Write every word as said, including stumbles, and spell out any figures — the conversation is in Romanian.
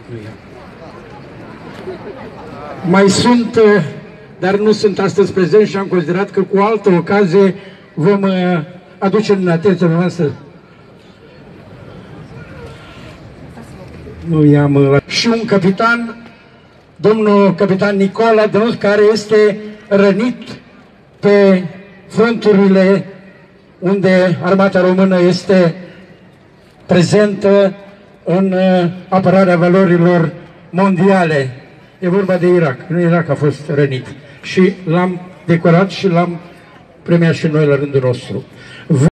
Mai sunt, dar nu sunt astăzi prezenți și am considerat că cu altă ocazie vom aduce în atenția noastră. Nu i-am... Și un capitan, domnul capitan Nicola Dănuț, care este rănit pe fronturile unde armata română este prezentă în apărarea valorilor mondiale. E vorba de Irak. În Irak a fost rănit. Și l-am decorat și l-am premiat și noi la rândul nostru.